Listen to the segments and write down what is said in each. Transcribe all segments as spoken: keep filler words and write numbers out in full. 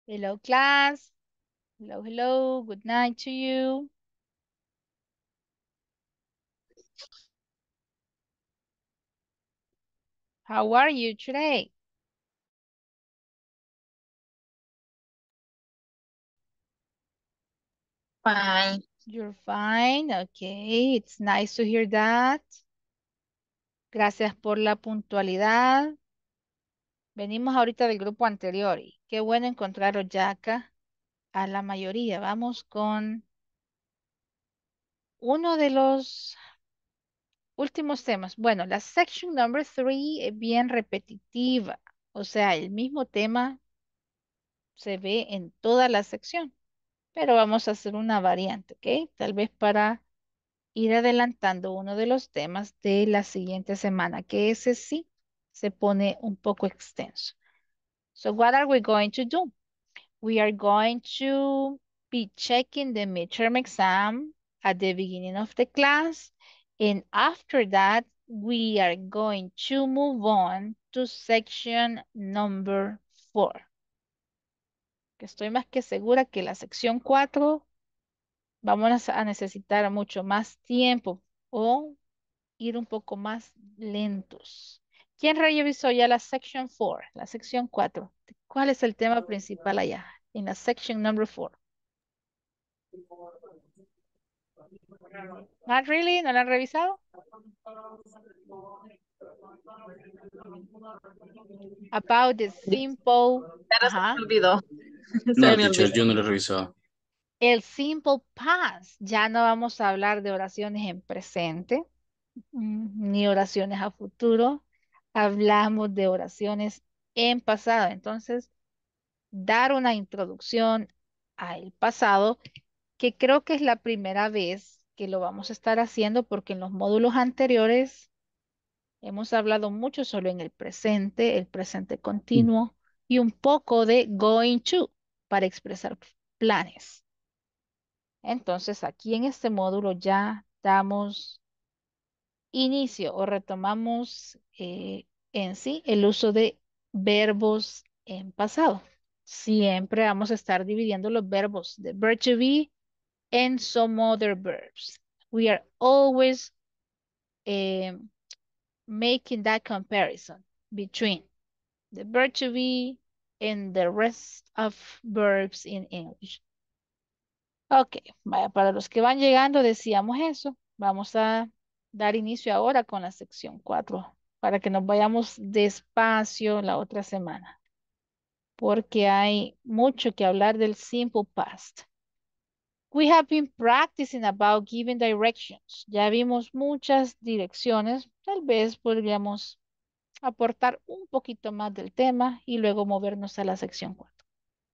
Hello, class. Hello, hello. Good night to you. How are you today? Fine. You're fine. Okay, it's nice to hear that. Gracias por la puntualidad. Venimos ahorita del grupo anterior y qué bueno encontraros ya acá a la mayoría. Vamos con uno de los últimos temas. Bueno, la section number three es bien repetitiva. O sea, el mismo tema se ve en toda la sección, pero vamos a hacer una variante, ¿ok? Tal vez para ir adelantando uno de los temas de la siguiente semana, que ese sí se pone un poco extenso. So what are we going to do? We are going to be checking the midterm exam at the beginning of the class. And after that, we are going to move on to section number four. Que estoy más que segura que la sección cuatro vamos a necesitar mucho más tiempo o ir un poco más lentos. ¿Quién revisó ya la section four, la sección cuatro? ¿Cuál es el tema principal allá en la section number four? Not really, ¿no la han revisado? About the simple, Pero se ajá, me olvidó. Se No, me teacher, olvidó. yo no lo he revisado. el simple past. Ya no vamos a hablar de oraciones en presente, mm, ni oraciones a futuro. Hablamos de oraciones en pasado. Entonces, dar una introducción al pasado, que creo que es la primera vez que lo vamos a estar haciendo porque en los módulos anteriores hemos hablado mucho solo en el presente, el presente continuo y un poco de going to para expresar planes. Entonces, aquí en este módulo ya damos inicio o retomamos eh, en sí el uso de verbos en pasado. Siempre vamos a estar dividiendo los verbos de verb to be and some other verbs. We are always eh, making that comparison between the verb to be and the rest of verbs in English. Ok, vaya, para los que van llegando decíamos eso. Vamos a dar inicio ahora con la sección cuatro para que nos vayamos despacio la otra semana, porque hay mucho que hablar del simple past. We have been practicing about giving directions. Ya vimos muchas direcciones. Tal vez podríamos aportar un poquito más del tema y luego movernos a la sección cuatro.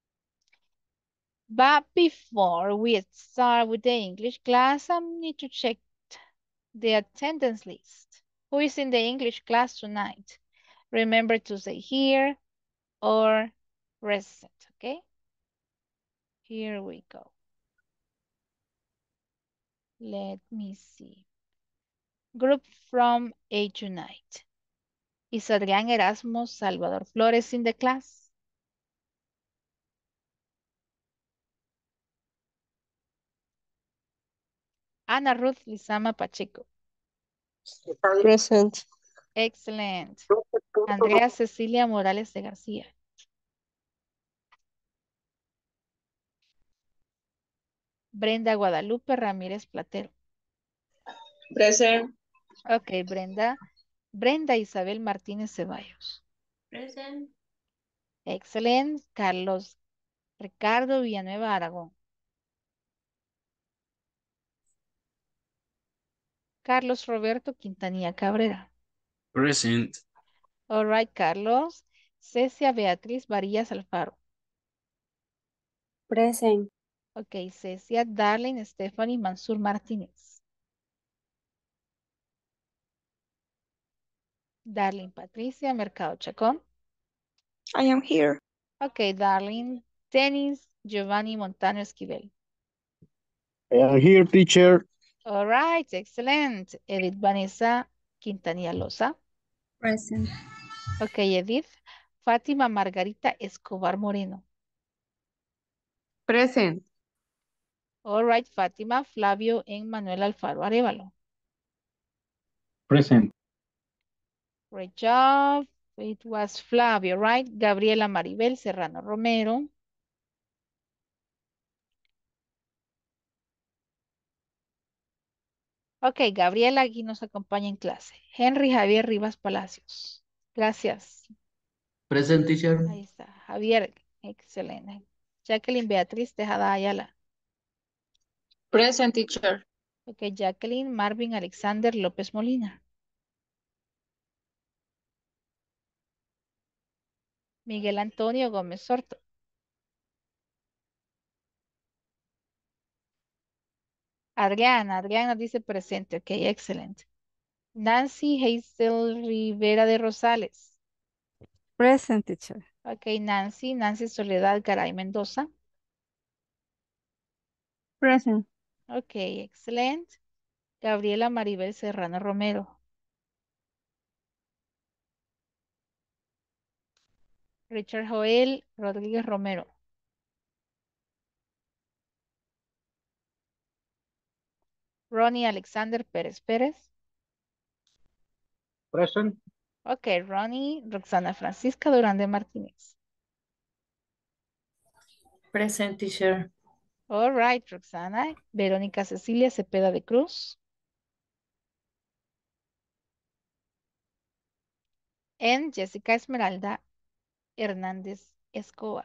But before we start with the English class, I need to check the attendance list. Who is in the English class tonight? Remember to say here or present, okay? Here we go. Let me see. Group from A tonight. Is Adrián Erasmus Salvador Flores in the class? Ana Ruth Lizama Pacheco. Present. Excellent. Andrea Cecilia Morales de García. Brenda Guadalupe Ramírez Platero. Present. Ok, Brenda. Brenda Isabel Martínez Ceballos. Present. Excelente. Carlos Ricardo Villanueva Aragón. Carlos Roberto Quintanilla Cabrera. Present. All right, Carlos. Cecia Beatriz Varillas Alfaro. Present. Ok, Cecia Darlene Stephanie Mansur Martínez. Darlene Patricia Mercado Chacón. I am here. Ok, Darlene Denis Giovanni Montano Esquivel. I am here, teacher. All right, excellent. Edith Vanessa Quintanilla Loza. Present. Ok, Edith. Fátima Margarita Escobar Moreno. Present. All right, Fátima, Flavio, and Manuel Alfaro Arevalo. Present. Great job. It was Flavio, right? Gabriela Maribel Serrano Romero. Ok, Gabriela aquí nos acompaña en clase. Henry Javier Rivas Palacios. Gracias. Present, teacher. Ahí está. Javier, excelente. Jacqueline Beatriz Tejada Ayala. Present, teacher. Ok, Jacqueline Marvin Alexander López Molina. Miguel Antonio Gómez Sorto. Adriana, Adriana dice presente. Ok, excelente. Nancy Hazel Rivera de Rosales. Present, teacher. Ok, Nancy, Nancy Soledad Garay Mendoza. Present. Ok, excelente. Gabriela Maribel Serrano Romero. Richard Joel Rodríguez Romero. Ronnie Alexander Pérez Pérez. Present. Ok, Ronnie Roxana Francisca Durán de Martínez. Present, teacher. All right, Roxana. Verónica Cecilia Cepeda de Cruz. And Jessica Esmeralda Hernández Escobar.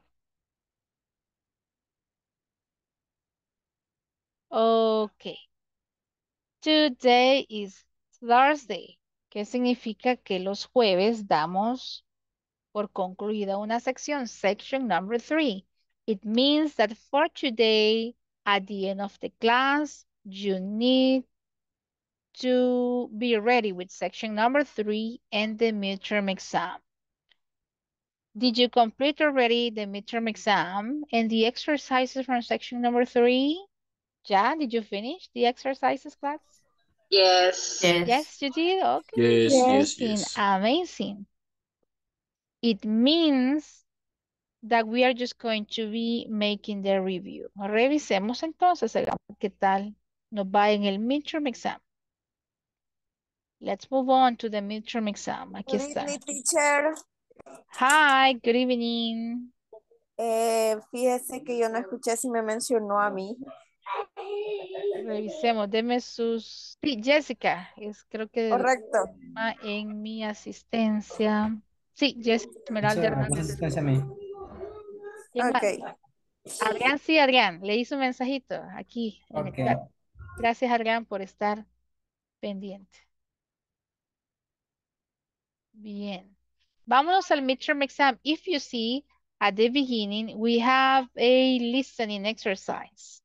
Ok. Today is Thursday. ¿Qué significa que los jueves damos por concluida una sección? Section number three. It means that for today, at the end of the class, you need to be ready with section number three and the midterm exam. Did you complete already the midterm exam and the exercises from section number three? Yeah, did you finish the exercises, class? Yes. Yes. Yes, you did? Okay, Yes, yes, amazing, yes. amazing. It means that we are just going to be making the review. Revisemos entonces, hagamos qué tal nos va en el midterm exam. Let's move on to the midterm exam. Aquí Good está. evening, teacher. Hi, good evening. Eh, fíjese que yo no escuché si me mencionó a mí. Revisemos, deme sus... Sí, Jessica, es creo que Correcto. ah, en mi asistencia. Sí, Jessica Esmeralda Teacher, me puso Hernández. asistencia a mí. ¿Quién más? Ok. Adrián, sí, Adrián, le hizo un mensajito aquí en el Ok. chat. Gracias, Adrián, por estar pendiente. Bien. Vámonos al midterm exam. If you see, at the beginning, we have a listening exercise.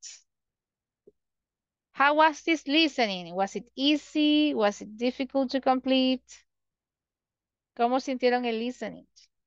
How was this listening? Was it easy? Was it difficult to complete? ¿Cómo sintieron el listening?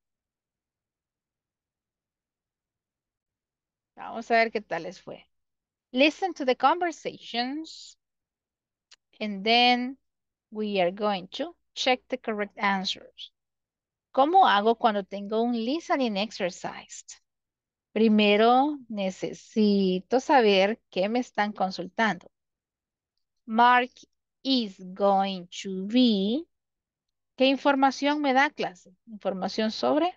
Vamos a ver qué tal les fue. Listen to the conversations and then we are going to check the correct answers. ¿Cómo hago cuando tengo un listening exercise? Primero necesito saber qué me están consultando. Mark is going to be. ¿Qué información me da clase? Información sobre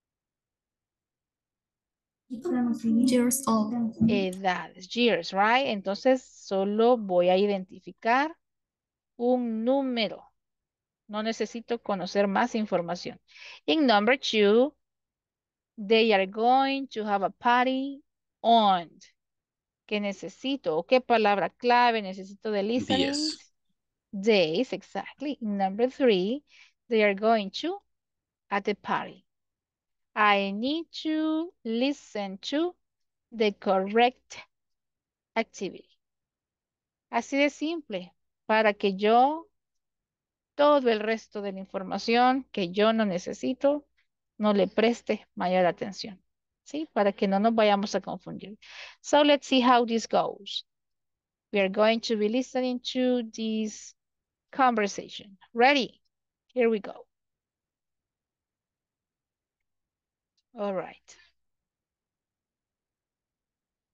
Years old. edades, years, right? Entonces solo voy a identificar un número. No necesito conocer más información. In number two, they are going to have a party on. ¿Qué necesito? ¿O qué palabra clave necesito de listening? Días. Days, exactly. In number three, they are going to at the party. I need to listen to the correct activity. Así de simple, para que yo, todo el resto de la información que yo no necesito, no le preste mayor atención. ¿Sí? Para que no nos vayamos a confundir. So let's see how this goes. We are going to be listening to this conversation. Ready? Here we go. All right.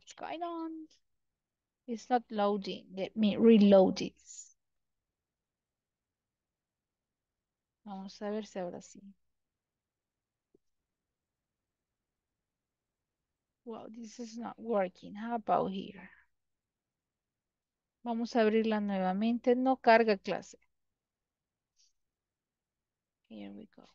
What's going on? It's not loading. Let me reload this. Vamos a ver si ahora sí. Wow, this is not working. How about here? Vamos a abrirla nuevamente. No carga clase. Here we go.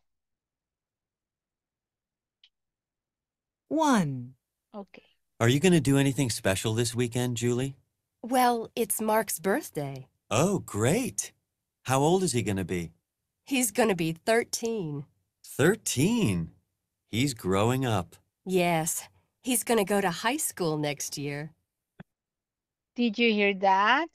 One. Okay. Are you going to do anything special this weekend, Julie? Well, it's Mark's birthday. Oh, great. How old is he going to be? He's gonna be thirteen. thirteen. He's growing up. Yes, he's gonna go to high school next year. Did you hear that?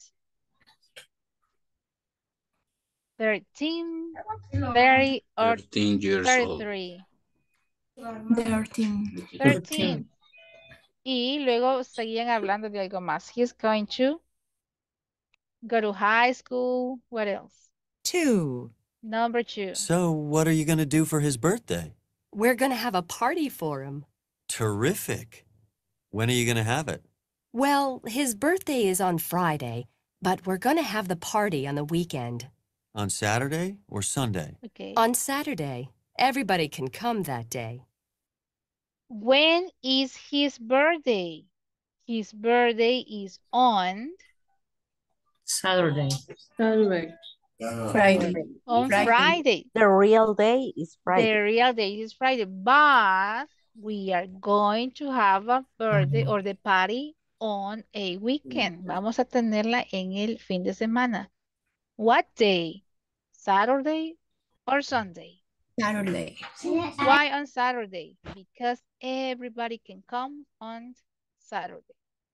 thirteen, thirty, or thirteen years old. thirty-three. Thirteen. thirteen. Y luego seguían hablando de algo más. He's going to go to high school. What else? Two. Number two. So, what are you going to do for his birthday? We're gonna have a party for him. Terrific. When are you going to have it? Well, his birthday is on Friday, but we're gonna have the party on the weekend. On Saturday or Sunday? Okay. On Saturday. Everybody can come that day. When is his birthday? His birthday is on Saturday. Saturday. Friday. on Friday. Friday. The real day is The Friday. real day is Friday, but we are going to have a birthday or the party on a weekend. Vamos a tenerla en el fin de semana. What day? Saturday or Sunday? Saturday. Why on Saturday? Because everybody can come on Saturday.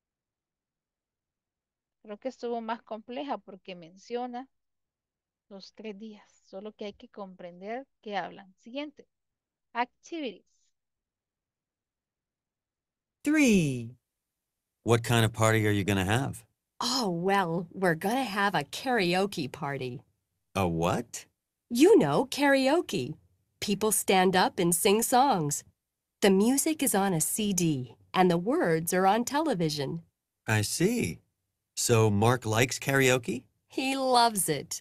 Creo que estuvo más compleja porque menciona los tres días. Solo que hay que comprender qué hablan. Siguiente. Activities. Three. What kind of party are you going to have? Oh, well, we're gonna have a karaoke party. A what? You know, karaoke. People stand up and sing songs. The music is on a C D, and the words are on television. I see. So, Mark likes karaoke? He loves it.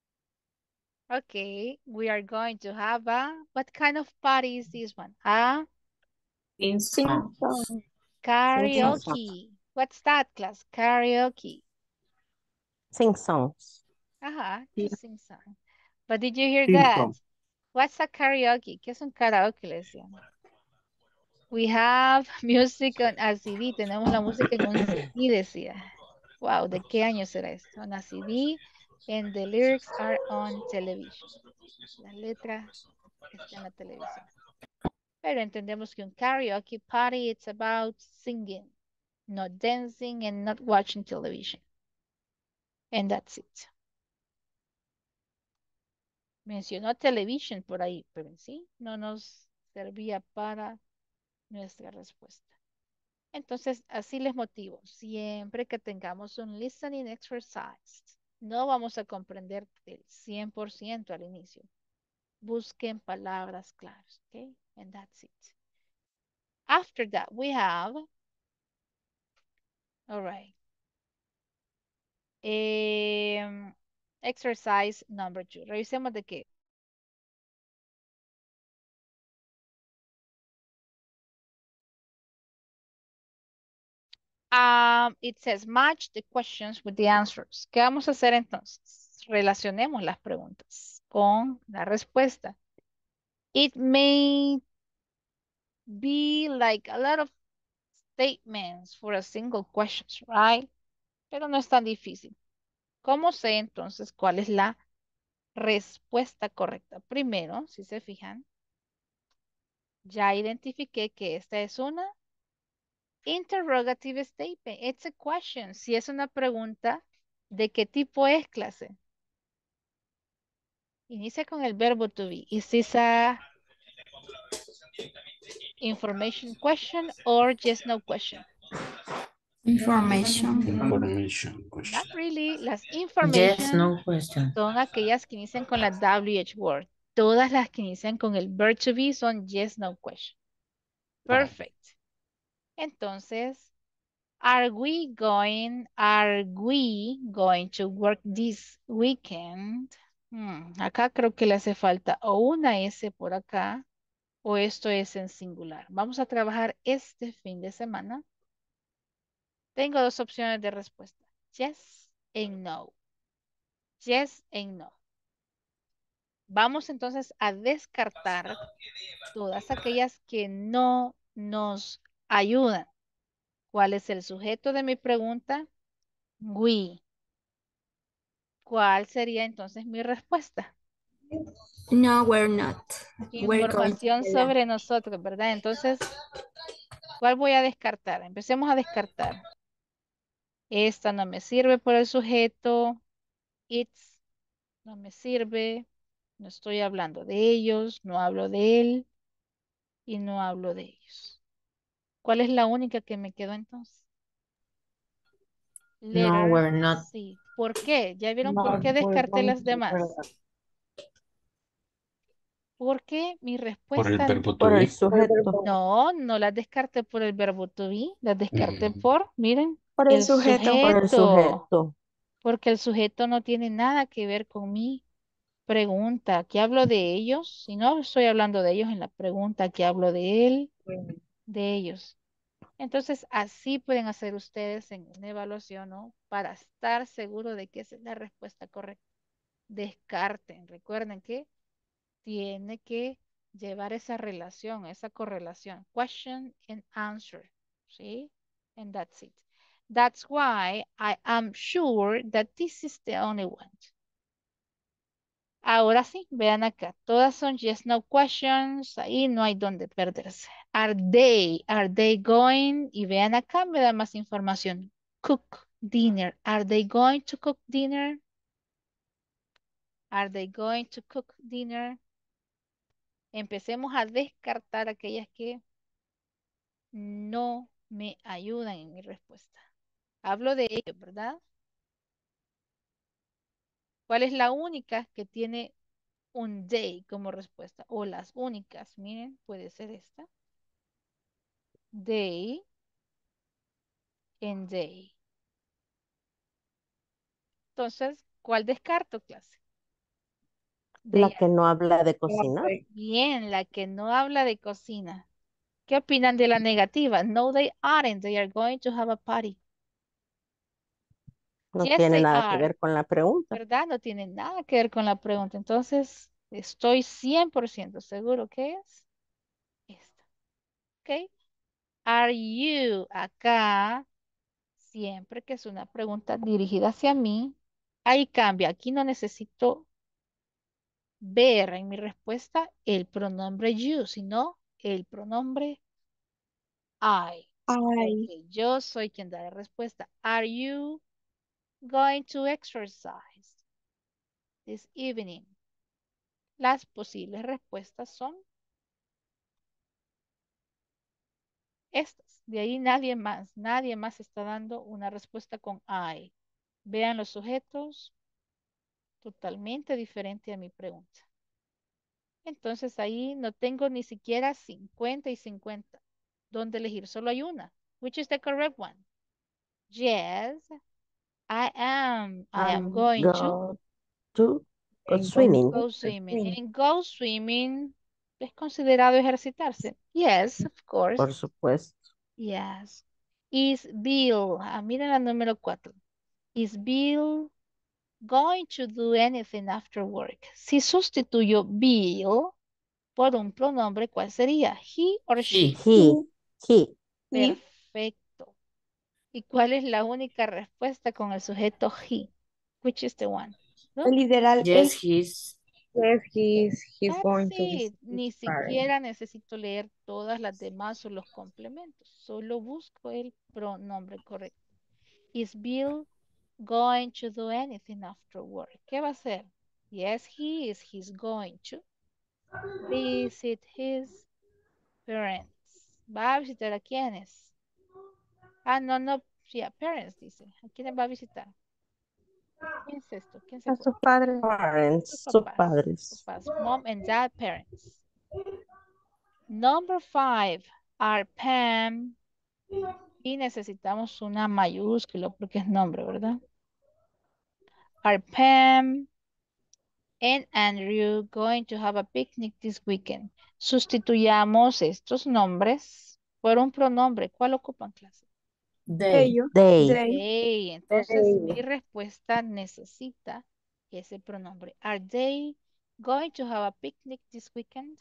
Okay, we are going to have a, what kind of party is this one? A In Sing song. song. karaoke. What's that, class? Karaoke. Sing songs. Ajá, to sing song. But did you hear Sing that? song. What's a karaoke? ¿Qué es un karaoke? Le decían. We have music on a C D. Tenemos la música en un C D, decía. Wow, ¿de qué año será esto? On a C D and the lyrics are on television. La letra está en la televisión. Pero entendemos que un karaoke party, it's about singing, not dancing and not watching television. And that's it. Mencionó television por ahí, pero en sí no nos servía para nuestra respuesta. Entonces, así les motivo. Siempre que tengamos un listening exercise, no vamos a comprender el cien por ciento al inicio. Busquen palabras claras, ¿ok? And that's it. After that, we have, all right, um, exercise number two. Revisemos de qué. Um, it says match the questions with the answers. ¿Qué vamos a hacer entonces? Relacionemos las preguntas con la respuesta. It may be like a lot of statements for a single question, right? Pero no es tan difícil. ¿Cómo sé entonces cuál es la respuesta correcta? Primero, si se fijan, ya identifiqué que esta es una interrogative statement. It's a question. Si es una pregunta, ¿de qué tipo es, clase? Inicia con el verbo to be. Is this a information question or just no question? Information. Information question. Not really. Las information Yes, no question. son aquellas que inician con la W H word. Todas las que inician con el verb to be son yes, no question. Perfect. Entonces, Are we going, are we going to work this weekend? Hmm, acá creo que le hace falta o una S por acá o esto es en singular. Vamos a trabajar este fin de semana. Tengo dos opciones de respuesta. Yes and no. Yes and no. Vamos entonces a descartar todas aquellas que no nos ayudan. ¿Cuál es el sujeto de mi pregunta? We. ¿Cuál sería entonces mi respuesta? No, we're not. We're going to Información sobre nosotros, ¿verdad? Entonces, ¿cuál voy a descartar? Empecemos a descartar. Esta no me sirve por el sujeto. It's no me sirve. No estoy hablando de ellos, no hablo de él y no hablo de ellos. ¿Cuál es la única que me quedó entonces? No, Letter we're not. C. ¿Por qué? ¿Ya vieron No, por qué we're descarté going las to- demás? Porque mi Por el respuesta verbo to Por el be. sujeto. no, no las descarté por el verbo to be, las descarté Mm. por, miren, Por el el sujeto. Por el sujeto, sujeto. porque el sujeto no tiene nada que ver con mi pregunta. Aquí hablo de ellos, si no estoy hablando de ellos en la pregunta, aquí hablo de él, de ellos. Entonces, así pueden hacer ustedes en una evaluación, ¿no? Para estar seguro de que esa es la respuesta correcta. Descarten. Recuerden que tiene que llevar esa relación, esa correlación. Question and answer. ¿Sí? And that's it. That's why I am sure that this is the only one. Ahora sí, vean acá. Todas son yes, no questions. Ahí no hay donde perderse. Are they, are they going? Y vean acá, me da más información. Cook dinner. Are they going to cook dinner? Are they going to cook dinner? Empecemos a descartar aquellas que no me ayudan en mi respuesta. Hablo de ellos, ¿verdad? ¿Cuál es la única que tiene un they como respuesta? O las únicas, miren, puede ser esta. They and they. Entonces, ¿cuál descarto, clase? La They que no habla de cocinar. Bien, la que no habla de cocina. ¿Qué opinan de la negativa? No, they aren't. They are going to have a party. No Yes, tiene they nada que are. ver con la pregunta. ¿Verdad? No tiene nada que ver con la pregunta. Entonces, estoy cien por ciento seguro que es esta. ¿Ok? Are you acá? Siempre que es una pregunta dirigida hacia mí, ahí cambia. Aquí no necesito ver en mi respuesta el pronombre you, sino el pronombre I. Ay. Porque yo soy quien da la respuesta. Are you going to exercise this evening? Las posibles respuestas son estas. De ahí nadie más, nadie más está dando una respuesta con I. Vean los sujetos, totalmente diferente a mi pregunta. Entonces ahí no tengo ni siquiera cincuenta y cincuenta. ¿Dónde elegir? Solo hay una. Which is the correct one? Yes, I am. I am I'm going to go to go swimming. go swimming. And go swimming es considerado ejercitarse. Yes, of course. Por supuesto. Yes. Is Bill, ah, miren la número cuatro. Is Bill going to do anything after work? Si sustituyo Bill por un pronombre, ¿cuál sería? He or she. He. He. Perfecto. ¿Y cuál es la única respuesta con el sujeto he? Which is the one? ¿No? El literal Yes, es. he's. Yes, he's, he's That's going to it. visit Ni his parents. siquiera necesito leer todas las demás o los complementos. Solo busco el pronombre correcto. Is Bill going to do anything after work? ¿Qué va a hacer? Yes, he is. He's going to visit his parents. ¿Va a visitar a quiénes? Ah, no, no. Sí, a parents, dice. ¿A quiénes va a visitar? ¿Quién es esto? ¿Quién se A fue? sus padres. Parents. Sus Sus papás. padres. Papás. Mom and dad parents. Number five. Are Pam Y necesitamos una mayúscula porque es nombre, ¿verdad? Are Pam and Andrew going to have a picnic this weekend? Sustituyamos estos nombres por un pronombre. ¿Cuál ocupan, clase? They. They. They. Entonces, They. mi respuesta necesita ese pronombre. Are they going to have a picnic this weekend?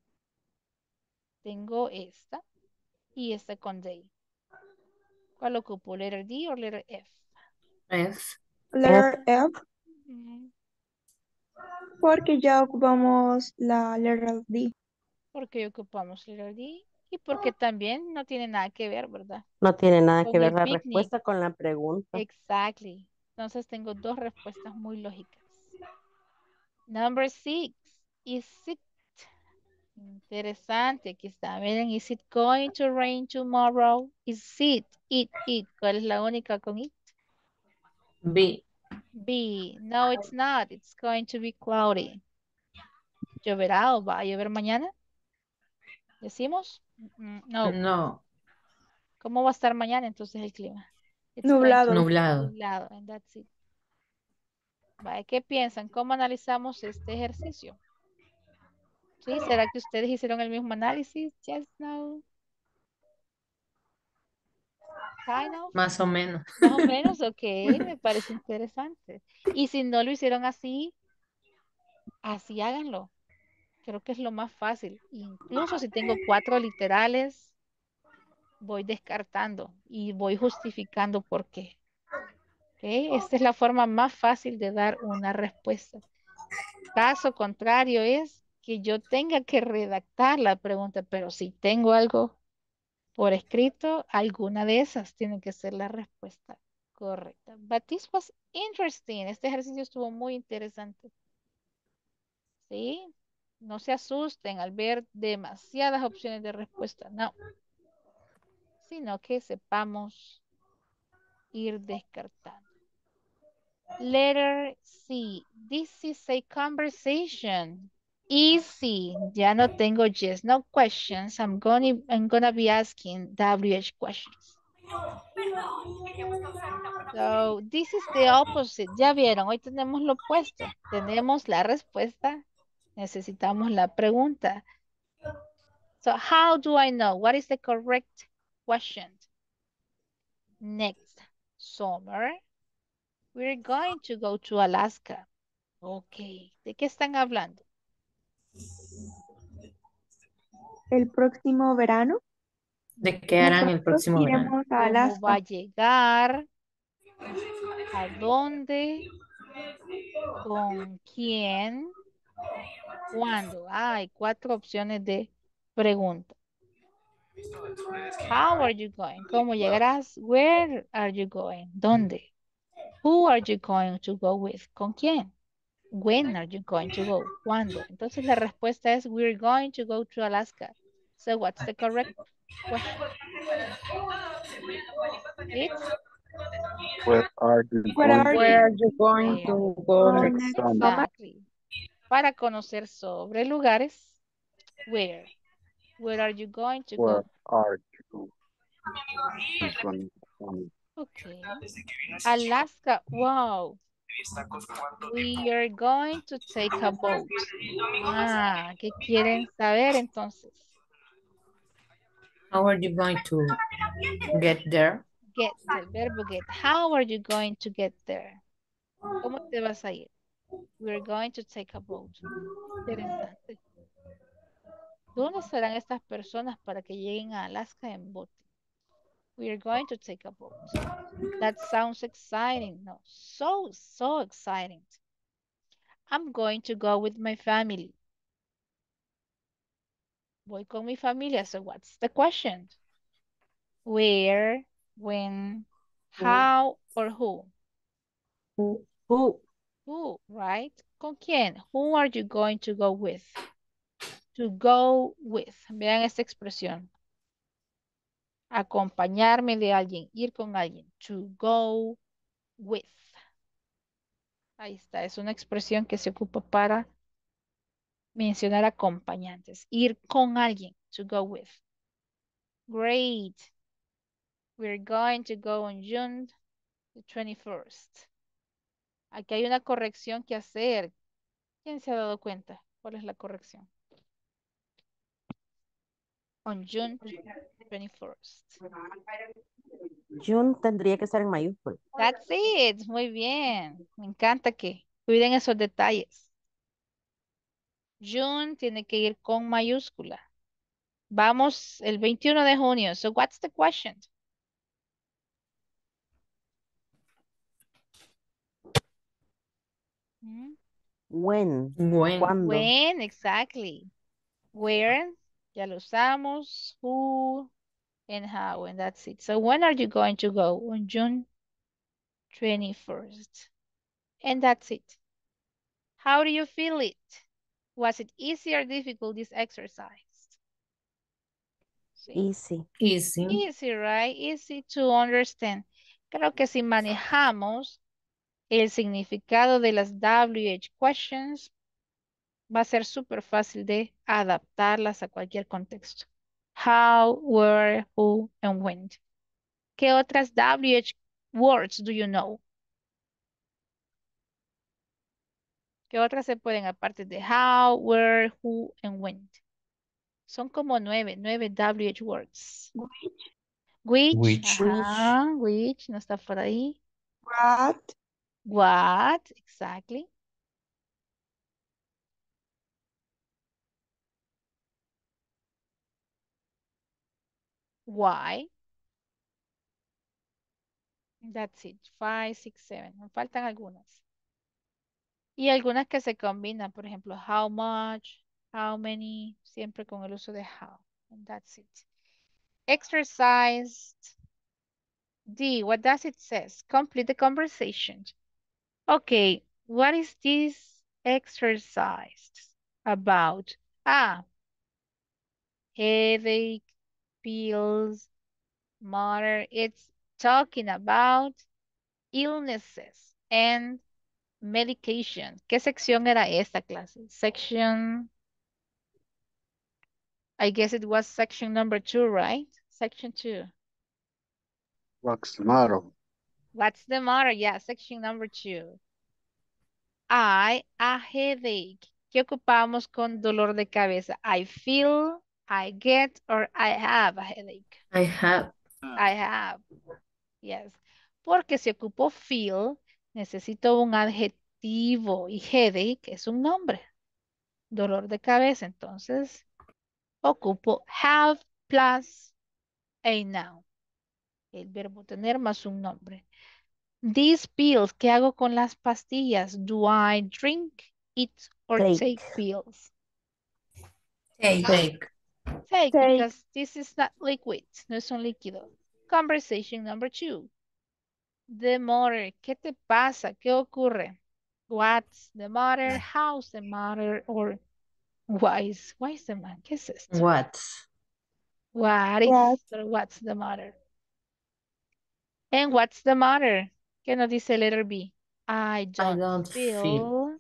Tengo esta y esta con they. ¿Cuál ocupo? ¿Letter D o letter F? F. Letter F, Mm, porque ya ocupamos la letra D. porque ocupamos letter D y porque también no tiene nada que ver, ¿verdad? No tiene nada Con que ver el la picnic. respuesta con la pregunta. Exactly. Entonces tengo dos respuestas muy lógicas. Number six. Is it interesante? Aquí está. Miren, is it going to rain tomorrow? Is it, it, it. ¿Cuál es la única con it? B. B. No, it's not. It's going to be cloudy. ¿Lloverá o va a llover mañana? ¿Decimos? Mm, No. No. ¿Cómo va a estar mañana entonces el clima? It's going to Nublado. be Nublado. nublado, and that's it. Vale, ¿qué piensan? ¿Cómo analizamos este ejercicio? ¿Sí? ¿Será que ustedes hicieron el mismo análisis? Yes, no. Kind of. Más o menos. Más o menos, ok, me parece interesante. Y si no lo hicieron así, así háganlo. Creo que es lo más fácil. Incluso si tengo cuatro literales, voy descartando y voy justificando por qué. ¿Ok? Esta es la forma más fácil de dar una respuesta. Caso contrario es que yo tenga que redactar la pregunta, pero si tengo algo por escrito, alguna de esas tiene que ser la respuesta correcta. But this was interesting. Este ejercicio estuvo muy interesante. ¿Sí? No se asusten al ver demasiadas opciones de respuesta. No. Sino que sepamos ir descartando. Letter C. This is a conversation. Easy. Ya no tengo yes, no questions. I'm gonna, I'm gonna be asking W H questions. So, this is the opposite. Ya vieron, hoy tenemos lo opuesto. Tenemos la respuesta, necesitamos la pregunta. So, how do I know? What is the correct question? Next summer, we're going to go to Alaska. Ok, ¿de qué están hablando? El próximo verano ¿De qué harán el nosotros próximo verano? iremos a ¿Cómo va a Alaska. llegar? ¿A dónde? ¿Con quién? ¿Cuándo? Ah, hay cuatro opciones de pregunta. How are you going? ¿Cómo llegarás? Where are you going? ¿Dónde? Who are you going to go with? ¿Con quién? When are you going to go? ¿Cuándo? Entonces la respuesta es we're going to go to Alaska. So what's the correct question? It's Where are you Where going are you you? Where are you going there. to go Oh, next next summer? summer. Exactly. Para conocer sobre lugares, where? Where are you going to Where go? are you going? Okay. Alaska, wow. We are going to take a boat. Ah, ¿qué quieren saber entonces? How are you going to get there? Get, el verbo get. How are you going to get there? ¿Cómo te vas a ir? We're going to take a boat. Interesante. ¿Dónde estarán estas personas para que lleguen a Alaska en bote? We're going to take a boat. That sounds exciting. No, so, so exciting. I'm going to go with my family. Voy con mi familia. So what's the question? Where, when, how, or who? Who? Who? Who, right? ¿Con quién? Who are you going to go with? To go with. Vean esta expresión. Acompañarme de alguien, ir con alguien. To go with. Ahí está, es una expresión que se ocupa para mencionar acompañantes. Ir con alguien. To go with. Great. We're going to go on June the twenty-first. Aquí hay una corrección que hacer. ¿Quién se ha dado cuenta? ¿Cuál es la corrección? On June twenty-first. June tendría que estar en mayúscula. That's it. Muy bien. Me encanta que cuiden esos detalles. June tiene que ir con mayúscula. Vamos el veintiuno de junio. So what's the question? Hmm? When. When. ¿Cuándo? When, exactly. Where, ya lo usamos. Who and how, and that's it. So when are you going to go? On June twenty-first. And that's it. How do you feel it? Was it easy or difficult, this exercise? Sí. Easy. Easy. Easy, right? Easy to understand. Creo que si manejamos el significado de las W H questions, va a ser súper fácil de adaptarlas a cualquier contexto. How, where, who, and when. ¿Qué otras W H words do you know? ¿Qué otras se pueden aparte de how, where, who, and when? Son como nueve, nueve W H words. Which, Which. ajá, which, no está por ahí. What? What, exactly. Why. That's it, five, six, seven. Me faltan algunas. Y algunas que se combinan, por ejemplo, how much, how many, siempre con el uso de how. And that's it. Exercise D, what does it says? Complete the conversation. Okay, what is this exercise about? Ah, headache, pills, matter. It's talking about illnesses and medication. ¿Qué sección era esta clase? Section, I guess it was section number two, right? Section two. What's the matter? What's the matter? Yeah, section number two. I, a headache. ¿Qué ocupamos con dolor de cabeza? I feel, I get, or I have a headache. I have. I have. Yes. Porque si ocupo feel, necesito un adjetivo y headache es un nombre. Dolor de cabeza. Entonces, ocupo have plus a noun. El verbo tener más un nombre. These pills, ¿qué hago con las pastillas? Do I drink, eat, or Take. take pills? Take. Take. Take, Take. because this is not liquid, no es un líquido. Conversation number two. The matter, ¿qué te pasa? ¿Qué ocurre? What's the matter? How's the matter? Or why is, why is the matter? ¿Qué es esto? What? What is, What? or what's the matter? And what's the matter? ¿Qué nos dice letter B? I don't, I don't feel, feel.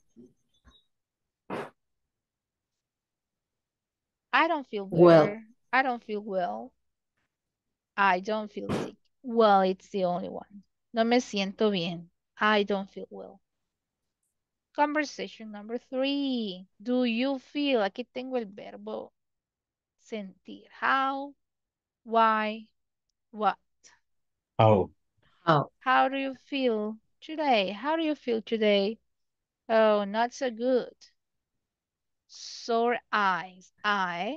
I don't feel better. Well. I don't feel well. I don't feel sick. Well, it's the only one. No me siento bien. I don't feel well. Conversation number three. Do you feel? Aquí tengo el verbo sentir. How? Why? What? How. How? How do you feel today? How do you feel today? Oh, not so good. Sore eyes. I.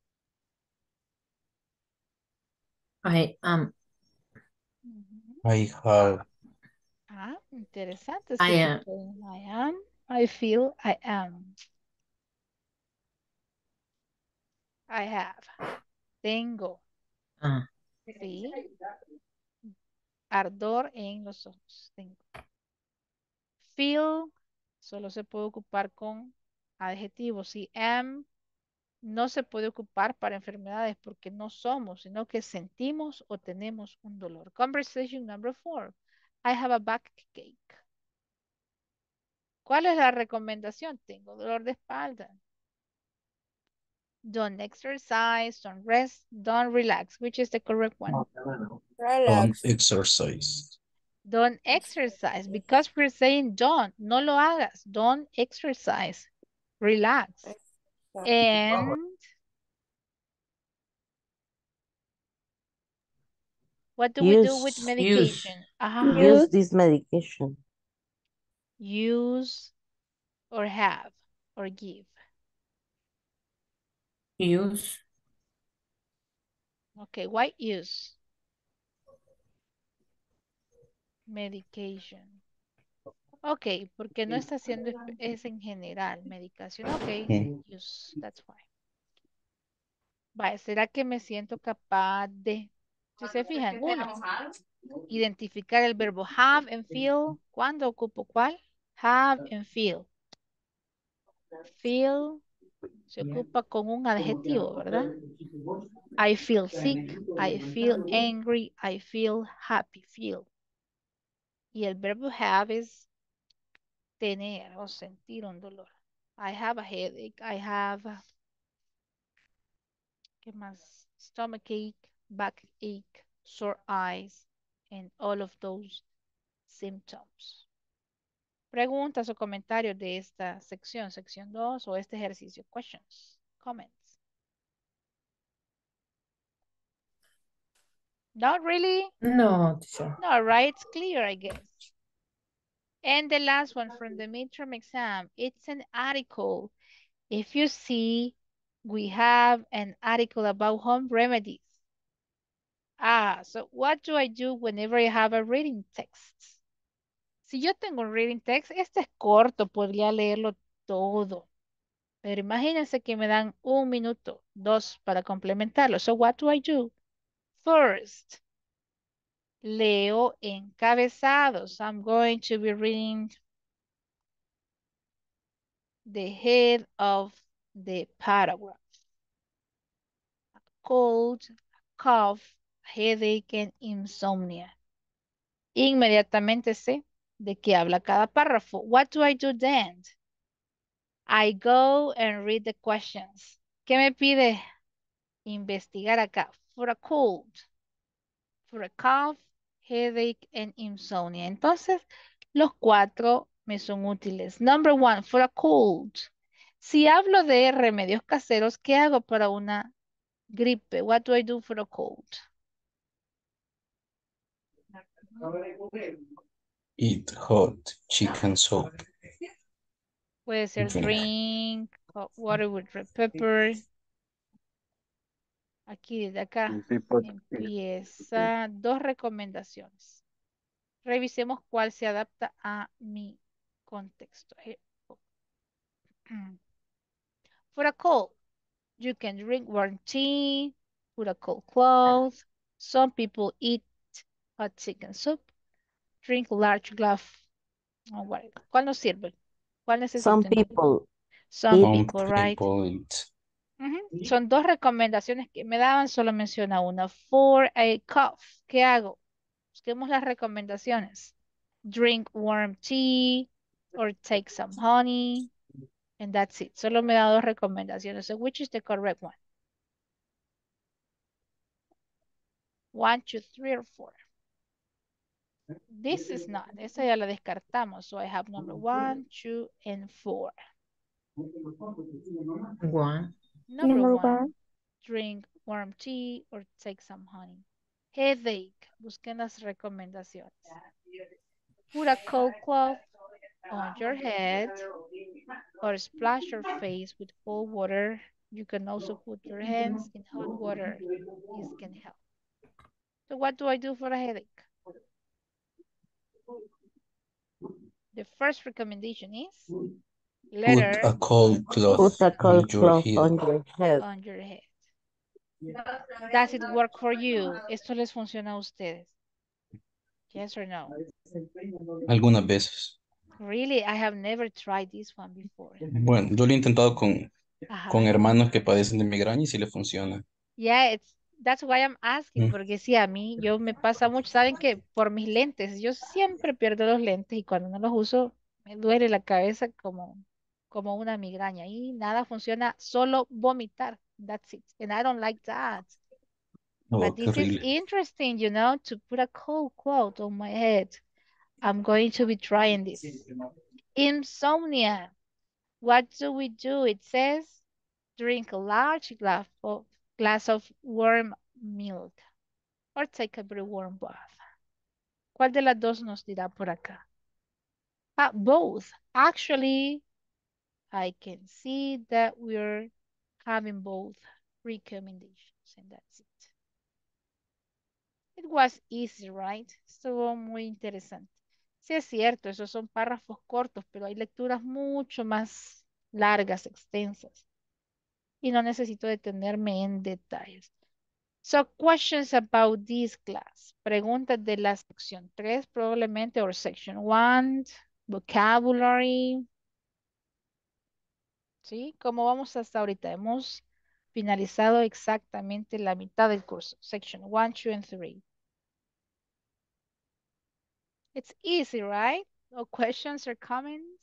I am. Mhm. I have. Ah, interesante I este am. tipo. I am. I feel. I am. I have. Tengo. Ah. Sí. Ardor en los ojos. Tengo. Feel. Solo se puede ocupar con adjetivos. Si am no se puede ocupar para enfermedades porque no somos, sino que sentimos o tenemos un dolor. Conversation number four. I have a backache. ¿Cuál es la recomendación? Tengo dolor de espalda. Don't exercise, don't rest, don't relax. Which is the correct one? Don't Relax. exercise. Don't exercise because we're saying don't. No lo hagas. Don't exercise. Relax. And what do we do with Use, medication? Ajá. use this medication. Use or have or give. Use. Okay, why use? Medication. Ok, porque no está haciendo, espe- es en general, medicación. Ok, Mm. use, that's fine. Vaya, ¿será que me siento capaz de, si se fijan, uno, identificar el verbo have and feel? ¿Cuándo ocupo cuál? Have and feel. Feel se ocupa con un adjetivo, ¿verdad? I feel sick, I feel angry, I feel happy, feel. Y el verbo have es tener o sentir un dolor. I have a headache, I have, a- ¿qué más? Stomachache, backache, sore eyes, and all of those symptoms. Preguntas o comentarios de esta sección, sección dos o este ejercicio. Questions, comments. Not really? No, teacher. No, right? It's clear, I guess. And the last one from the midterm exam, it's an article. If you see, we have an article about home remedies. Ah, so what do I do whenever I have a reading text? Si yo tengo un reading text, este es corto, podría leerlo todo. Pero imagínense que me dan un minuto, dos para complementarlo. So what do I do? First, leo encabezados. I'm going to be reading the head of the paragraph. Cold, cough, headache, and insomnia. Inmediatamente sé de qué habla cada párrafo. What do I do then? I go and read the questions. ¿Qué me pide investigar acá? For a cold, for a cough, headache, and insomnia. Entonces, los cuatro me son útiles. Number one, for a cold. Si hablo de remedios caseros, ¿qué hago para una gripe? What do I do for a cold? Eat hot chicken soup. Puede ser Drink. drink, hot water with red pepper. Aquí, desde acá, Tipo- empieza dos recomendaciones. Revisemos cuál se adapta a mi contexto. Eh, For a cold, you can drink warm tea, put a cold cloth. Some people eat hot chicken soup. Drink large glass. Oh, what- ¿Cuál nos sirve? ¿Cuál Some necesito? people Some Some people, right? people eat. Ujú. Son dos recomendaciones que me daban, solo menciona una. For a cough, ¿qué hago? Busquemos las recomendaciones. Drink warm tea or take some honey. And that's it. Solo me da dos recomendaciones. So which is the correct one? One, two, three, or four. This is not. Esa ya la descartamos. So I have number one, two, and four. One. Number, Number one, one. drink warm tea or take some honey. Headache. Busquen las recomendaciones. Put a cold cloth on your head or splash your face with cold water. You can also put your hands in hot water. This can help. So what do I do for a headache? The first recommendation is Put letter a cold cloth put a cold on your cloth head. on your head. on your head. Does it work for you? ¿Esto les funciona a ustedes? Yes or no? Algunas veces. Really, I have never tried this one before. Bueno, yo lo he intentado con, Ajá. con hermanos que padecen de migraña y sí le funciona. Yeah, it's that's why I'm asking, Mm. porque sí, a mí, yo me pasa mucho, saben que por mis lentes, yo siempre pierdo los lentes y cuando no los uso, me duele la cabeza como, como una migraña y nada funciona, solo vomitar, That's it. And I don't like that. Oh, But qué this is horrible. interesting, you know, to put a cool quote on my head. I'm going to be trying this. Insomnia. What do we do? It says, drink a large glass of, glass of warm milk or take a very warm bath. ¿Cuál de las dos nos dirá por acá? Ah, both. Actually, I can see that we're having both recommendations, and that's it. It was easy, right? Estuvo muy interesante. Sí es cierto, esos son párrafos cortos, pero hay lecturas mucho más largas, extensas. Y no necesito detenerme en detalles. So, questions about this class. Preguntas de la sección tres probablemente, o section one, vocabulary. ¿Sí? ¿Cómo vamos hasta ahorita? Hemos finalizado exactamente la mitad del curso. Section one, two, and three. It's easy, right? No questions or comments?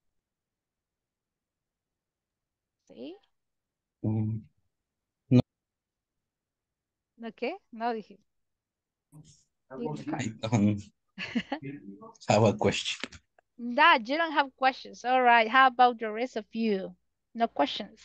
¿Sí? Mm, ¿No qué? No dije. Dime, Carl. I don't have a question. That you don't have questions. All right. How about the rest of you? No questions.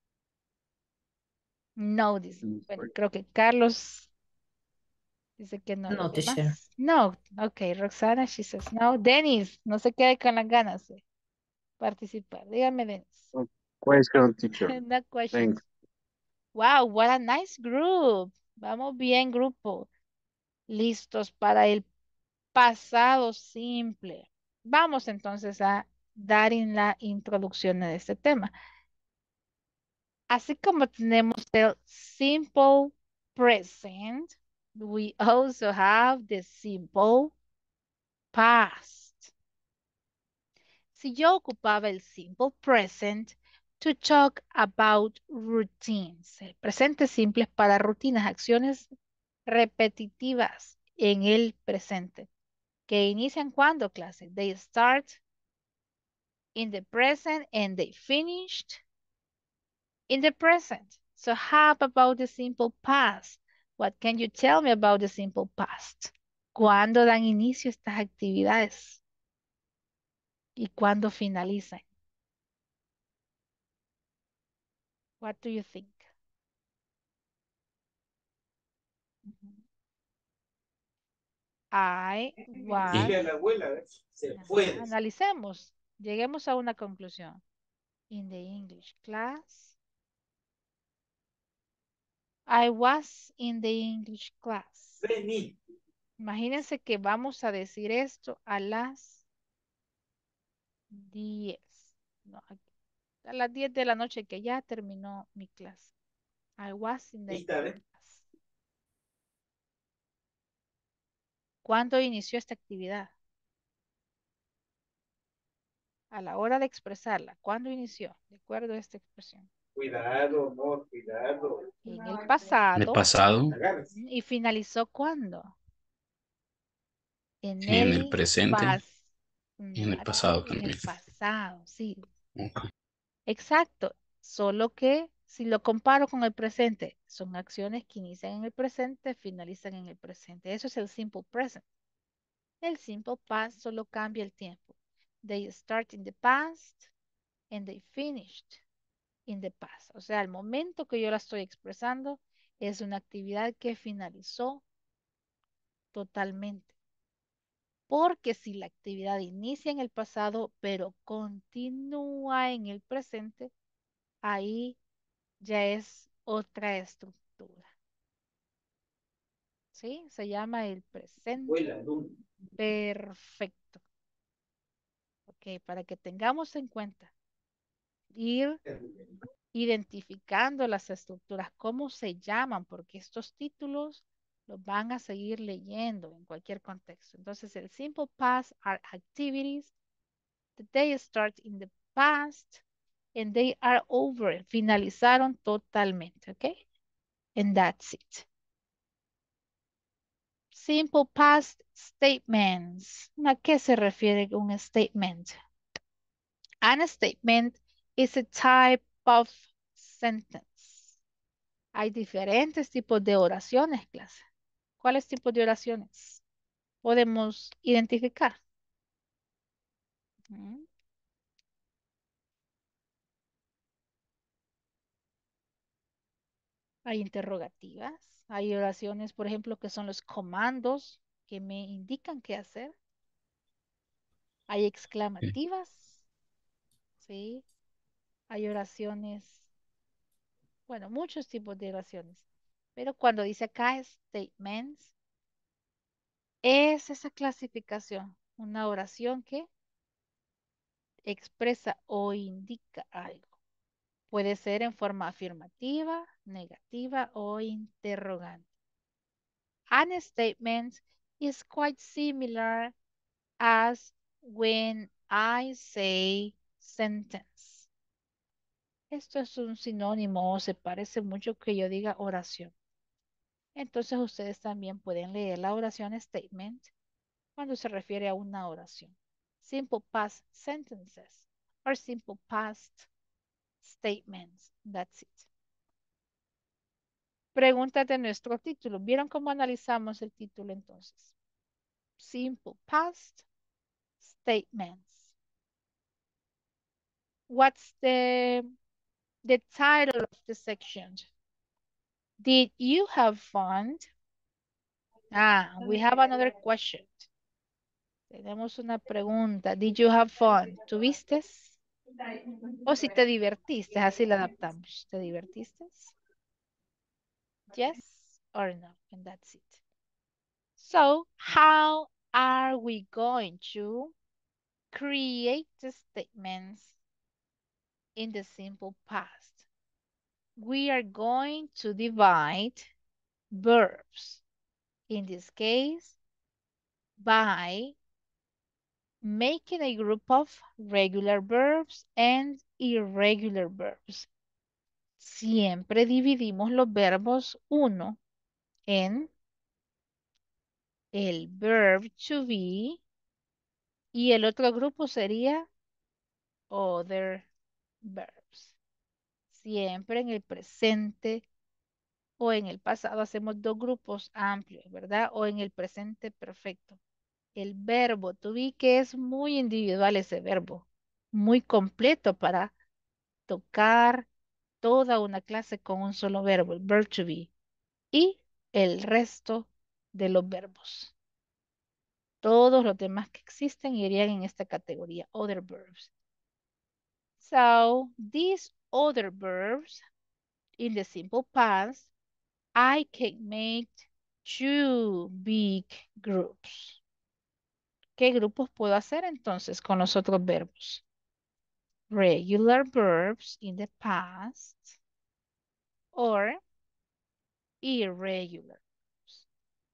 No, dice. Bueno, creo que Carlos dice que no. No, ¿Los teacher. demás? No. Ok, Roxana, she says no. Dennis, no se quede con las ganas de participar. Dígame, Dennis. Question, teacher. No questions. Thanks. Wow, what a nice group. Vamos bien, grupo. Listos para el pasado simple. Vamos entonces a dar en la introducción de este tema. Así como tenemos el simple present, we also have the simple past. Si yo ocupaba el simple present to talk about routines, el presente simple es para rutinas, acciones repetitivas en el presente. ¿Que inician cuando, clase? They start in the present and they finished in the present. So how about the simple past? What can you tell me about the simple past? ¿Cuándo dan inicio estas actividades? ¿Y cuándo finalizan? What do you think? I was... Ajá, analicemos. Lleguemos a una conclusión. In the English class. I was in the English class. Imagínense que vamos a decir esto a las diez. No, a las diez de la noche que ya terminó mi clase. I was in the English class. ¿Cuándo inició esta actividad? A la hora de expresarla. ¿Cuándo inició? De acuerdo a esta expresión. Cuidado, amor, cuidado. En el ¿En pasado. el pasado? ¿Y finalizó cuándo? En ¿En el el presente? pas- En el no, pasado en el también. pasado, sí. Ok. Exacto. Solo que si lo comparo con el presente, son acciones que inician en el presente, finalizan en el presente. Eso es el simple present. El simple past solo cambia el tiempo. They start in the past and they finished in the past. O sea, el momento que yo la estoy expresando es una actividad que finalizó totalmente. Porque si la actividad inicia en el pasado, pero continúa en el presente, ahí ya es otra estructura. ¿Sí? Se llama el presente perfecto. Ok, para que tengamos en cuenta, ir identificando las estructuras, cómo se llaman, porque estos títulos los van a seguir leyendo en cualquier contexto. Entonces, el simple past are activities that they start in the past and they are over. Finalizaron totalmente, ¿ok? And that's it. Simple past statements. ¿A qué se refiere un statement? An statement is a type of sentence. Hay diferentes tipos de oraciones, clase. ¿Cuáles tipos de oraciones podemos identificar? Mm, Hay interrogativas, hay oraciones, por ejemplo, que son los comandos que me indican qué hacer. Hay Okay. exclamativas, ¿sí? Hay oraciones, bueno, muchos tipos de oraciones. Pero cuando dice acá statements, es esa clasificación, una oración que expresa o indica algo. Puede ser en forma afirmativa, negativa o interrogante. An statement is quite similar as when I say sentence. Esto es un sinónimo o se parece mucho que yo diga oración. Entonces ustedes también pueden leer la oración statement cuando se refiere a una oración. Simple past sentences or simple past statements. That's it. Preguntas de nuestro título. ¿Vieron cómo analizamos el título entonces? Simple past statements. What's the, the title of the section? Did you have fun? Ah, we have another question. Tenemos una pregunta. Did you have fun? ¿Tuviste? O si te divertiste, así la adaptamos. ¿Te divertiste? Yes or no, and that's it. So, how are we going to create the statements in the simple past? We are going to divide verbs, in this case, by making a group of regular verbs and irregular verbs. Siempre dividimos los verbos uno en el verb to be y el otro grupo sería other verbs. Siempre en el presente o en el pasado hacemos dos grupos amplios, ¿verdad? O en el presente perfecto. El verbo to be, que es muy individual ese verbo, muy completo para tocar toda una clase con un solo verbo, el verb to be. Y el resto de los verbos. Todos los demás que existen irían en esta categoría, other verbs. So, these other verbs, in the simple past, I can make two big groups. ¿Qué grupos puedo hacer entonces con los otros verbos? Regular verbs in the past or irregular verbs.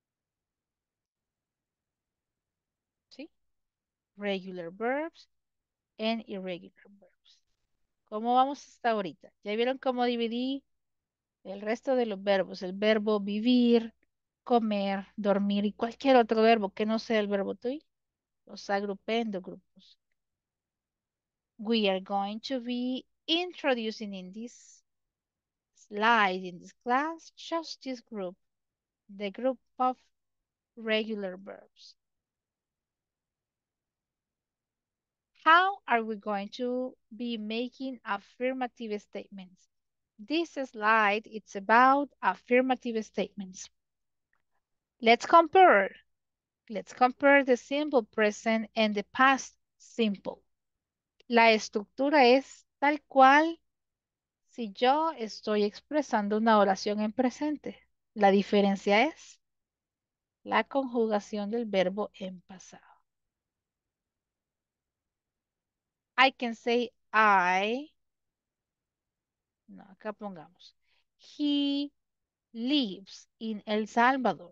¿Sí? Regular verbs and irregular verbs. ¿Cómo vamos hasta ahorita? ¿Ya vieron cómo dividí el resto de los verbos? El verbo vivir, comer, dormir y cualquier otro verbo que no sea el verbo to be. Los agrupé en dos grupos. We are going to be introducing in this slide, in this class, just this group, the group of regular verbs. How are we going to be making affirmative statements? This slide, it's about affirmative statements. Let's compare. Let's compare the simple present and the past simple. La estructura es tal cual si yo estoy expresando una oración en presente. La diferencia es la conjugación del verbo en pasado. I can say I. No, acá pongamos. He lives in El Salvador.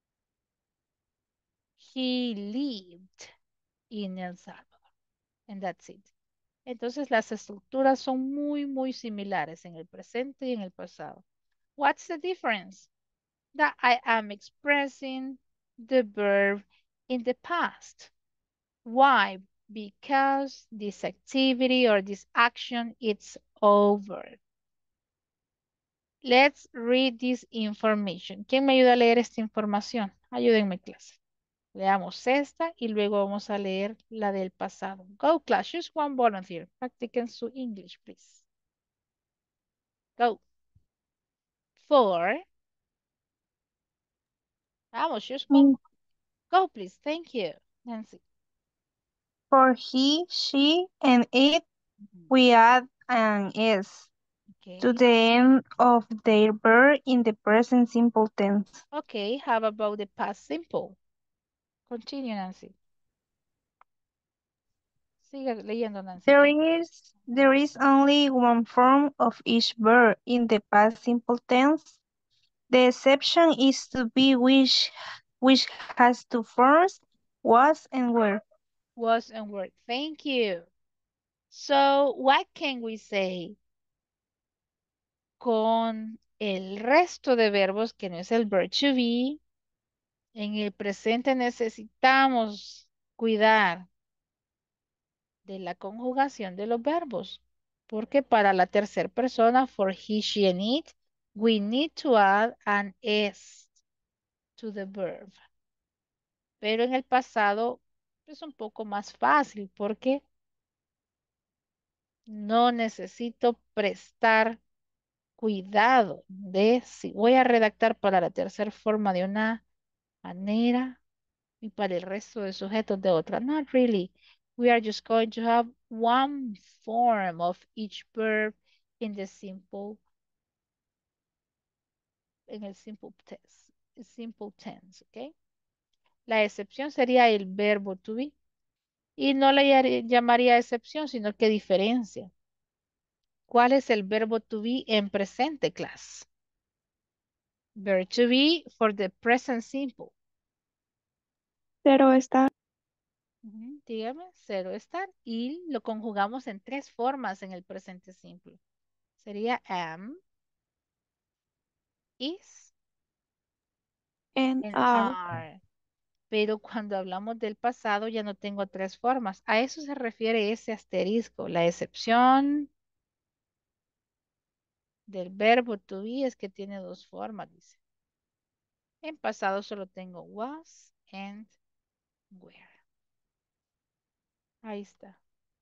He lived in El Salvador. And that's it. Entonces las estructuras son muy, muy similares en el presente y en el pasado. What's the difference? That I am expressing the verb in the past. Why? Because this activity or this action, it's over. Let's read this information. ¿Quién me ayuda a leer esta información? Ayúdenme, clase. Leamos esta y luego vamos a leer la del pasado. Go, class. Choose one volunteer. Practiquen su English, please. Go. Four. Vamos, choose one. Go, please. Thank you, Nancy. For he, she, and it, Mhm. we add an S Okay. to the end of their verb in the present simple tense. Okay, how about the past simple? Continue, Nancy. Siga leyendo, Nancy. There is there is only one form of each verb in the past simple tense. The exception is to be which which has two forms, was and were. Was and were. Thank you. So, what can we say con el resto de verbos que no es el verb to be? En el presente necesitamos cuidar de la conjugación de los verbos, porque para la tercera persona, for he, she, and it, we need to add an S to the verb. Pero en el pasado es un poco más fácil porque no necesito prestar cuidado de si voy a redactar para la tercera forma de una manera y para el resto de sujetos de otra. Not really. We are just going to have one form of each verb in the simple, en el simple tense, simple tense, ¿ok? La excepción sería el verbo to be y no le llar- llamaría excepción, sino que diferencia. ¿Cuál es el verbo to be en presente, class? Verb to be for the present simple. Pero está Ujú, dígame, cero estar. Y lo conjugamos en tres formas en el presente simple. Sería am, is, en and are. are. Pero cuando hablamos del pasado ya no tengo tres formas. A eso se refiere ese asterisco. La excepción del verbo to be es que tiene dos formas, dice. En pasado solo tengo was and were. Ahí está.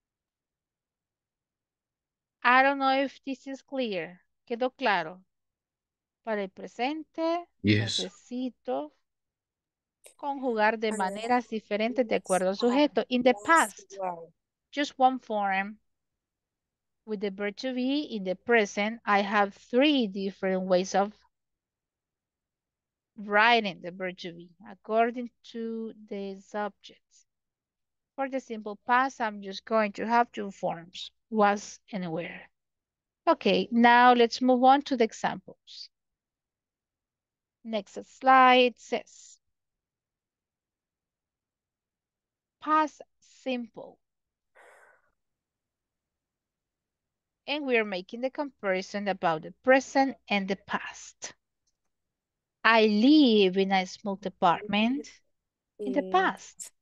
I don't know if this is clear. ¿Quedó claro? Para el presente Yes. necesito conjugar de A ver, maneras diferentes de was, acuerdo al are, sujeto. In the was, past, were. just one form. With the verb to be in the present, I have three different ways of writing the verb to be according to the subject. For the simple past, I'm just going to have two forms, was and were. Okay, now let's move on to the examples. Next slide says, past simple. And we're making the comparison about the present and the past. I live in a small apartment in the past.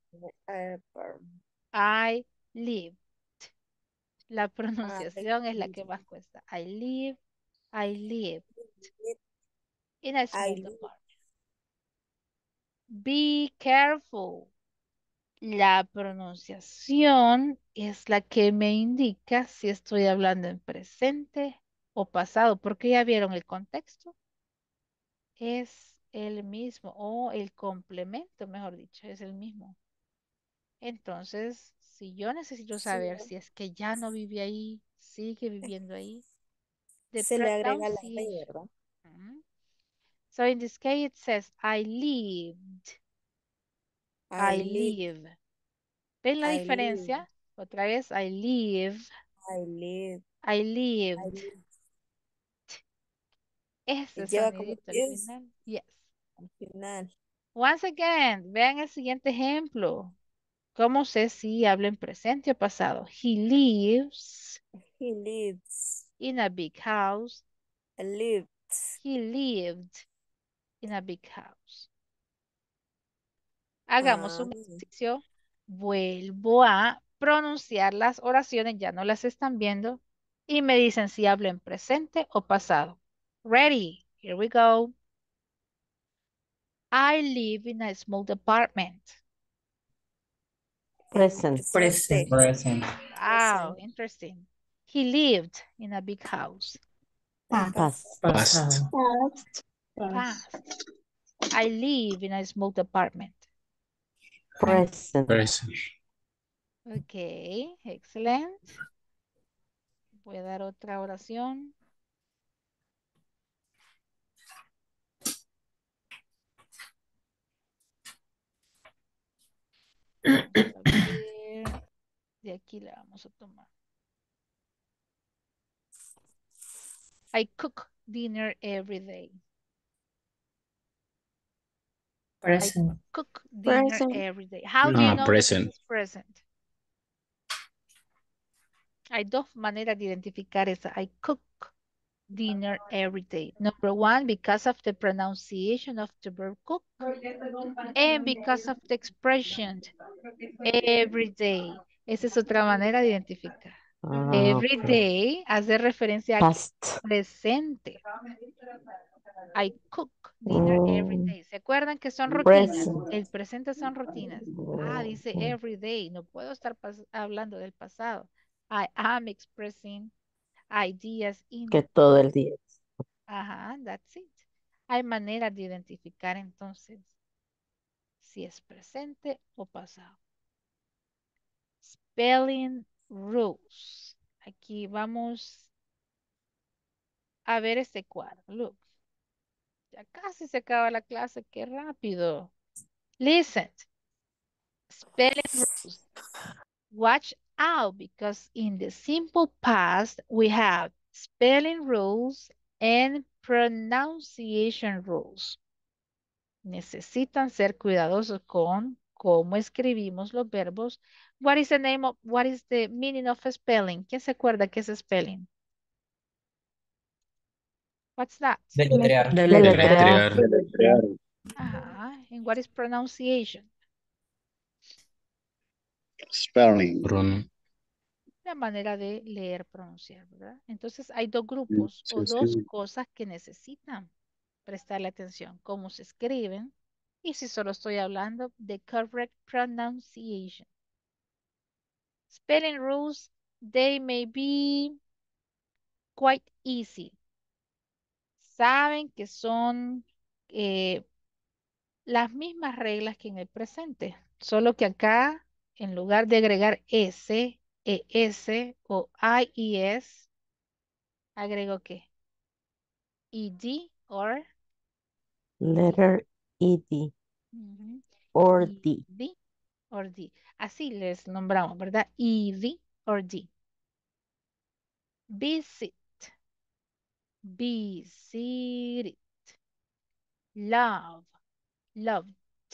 I lived. La pronunciación es la que más cuesta. I live, I lived in a small apartment. Be careful. La pronunciación es la que me indica si estoy hablando en presente o pasado, porque ya vieron el contexto. Es el mismo, o el complemento, mejor dicho, es el mismo. Entonces, si yo necesito saber si es que ya no vive ahí, sigue viviendo ahí, the Se le agrega la R, pronunciation. ¿verdad? Mhm. So in this case it says, I lived, I I live, live. ¿Ven la I diferencia? live, Otra vez, I live, I live, I I lived. live. Ese Lleva como sonidito al is final. Yes. al final. Once again, vean el siguiente ejemplo. ¿Cómo sé si hablo en presente o pasado? He lives He lives, in a big house. I lived. He lived in a big house. Hagamos Ah, un ejercicio. Vuelvo a pronunciar las oraciones, ya no las están viendo, y me dicen si hablo en presente o pasado. Ready? Here we go. I live in a small apartment. Present. Presente. Present. Wow, interesting. He lived in a big house. Past. Past. Past. Past. I live in a small apartment. Present. Present. Ok, excelente. Voy a dar otra oración. Vamos a ver. De aquí la vamos a tomar. I cook dinner every day. Present. I cook dinner Present. every day. How do you Ah, know present. that this is present? Hay dos maneras de identificar esa. I cook dinner every day. Number one, because of the pronunciation of the verb cook. And because of the expression every day. Esa es otra manera de identificar. Ah, Every ok. day hace referencia a que Past. presente. I cook dinner every Mm, day. ¿Se acuerdan que son rutinas? present. El presente son rutinas. Ah, dice Mm, every day. No puedo estar pas- hablando del pasado. I am expressing ideas in Que the todo el día. Ajá, that's it. Hay maneras de identificar entonces si es presente o pasado. Spelling rules. Aquí vamos a ver este cuadro. Look. Ya casi se acaba la clase. Qué rápido. Listen. Spelling rules. Watch out because in the simple past we have spelling rules and pronunciation rules. Necesitan ser cuidadosos con cómo escribimos los verbos. What is the name of, what is the meaning of spelling? ¿Quién se acuerda qué es spelling? What's that? Deletrear. Deletrear. Deletrear. Ajá. And what is pronunciation? Spelling. Pron- La manera de leer, pronunciar, ¿verdad? Entonces hay dos grupos Sí, o dos sí. cosas que necesitan prestarle atención. Cómo se escriben y si solo estoy hablando de correct pronunciation. Spelling rules, they may be quite easy. Saben que son eh, las mismas reglas que en el presente, solo que acá, en lugar de agregar S, ES o IES, agrego qué? ED or Letter ed. ujú, Or D. ED or D. Así les nombramos, ¿verdad? ED or D. Visit, visit, love, loved.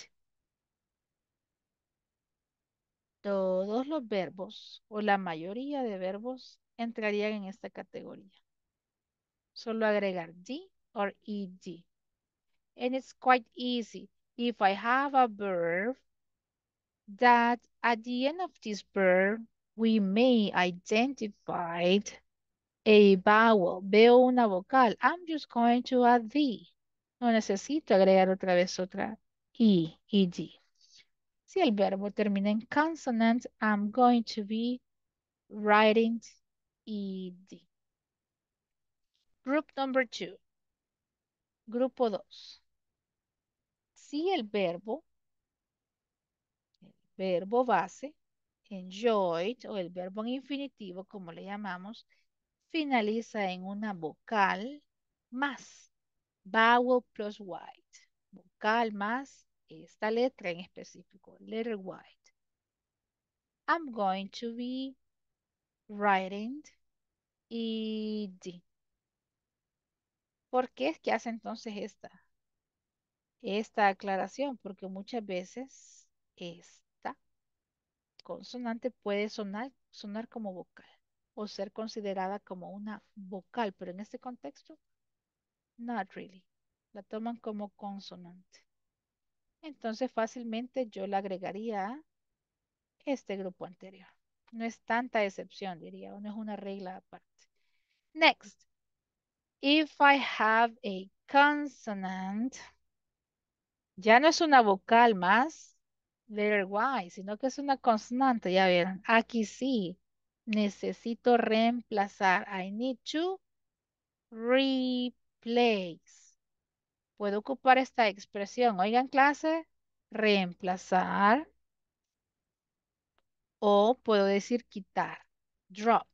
Todos los verbos o la mayoría de verbos entrarían en esta categoría. Solo agregar D or ed. And it's quite easy. If I have a verb that at the end of this verb we may identify a vowel. Veo una vocal. I'm just going to add D. No necesito agregar otra vez otra I, ed. Si el verbo termina en consonant, I'm going to be writing ed. Group number two. Grupo dos. Si el verbo, el verbo base, enjoyed o el verbo en infinitivo, como le llamamos, finaliza en una vocal más, vowel plus white, vocal más esta letra en específico, letter white. I'm going to be writing ed. ¿Por qué es que hace entonces esta, esta aclaración? Porque muchas veces esta consonante puede sonar, sonar como vocal o ser considerada como una vocal, pero en este contexto, not really. La toman como consonante. Entonces fácilmente yo la agregaría a este grupo anterior. No es tanta excepción, diría, o no es una regla aparte. Next. If I have a consonant, ya no es una vocal más, letter Y, sino que es una consonante, ya vieron. Aquí sí, necesito reemplazar. I need to replace. Puedo ocupar esta expresión. Oigan, clase, reemplazar. O puedo decir quitar. Drop.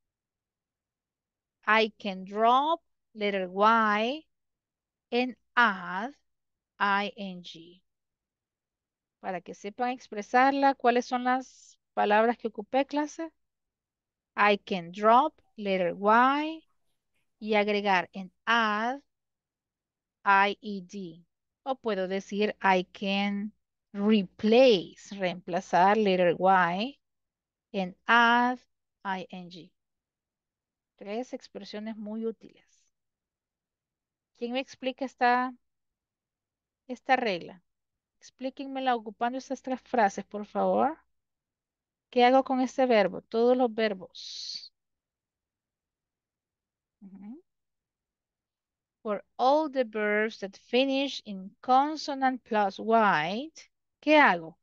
I can drop letter Y and add ing. Para que sepan expresarla, ¿cuáles son las palabras que ocupé, clase? I can drop letter Y y agregar en add ied. O puedo decir I can replace, reemplazar letter Y en add ing. Tres expresiones muy útiles. ¿Quién me explica esta, esta regla? Explíquenmela ocupando estas tres frases, por favor. ¿Qué hago con este verbo? Todos los verbos. Ujú. For all the verbs that finish in consonant plus Y, ¿qué hago?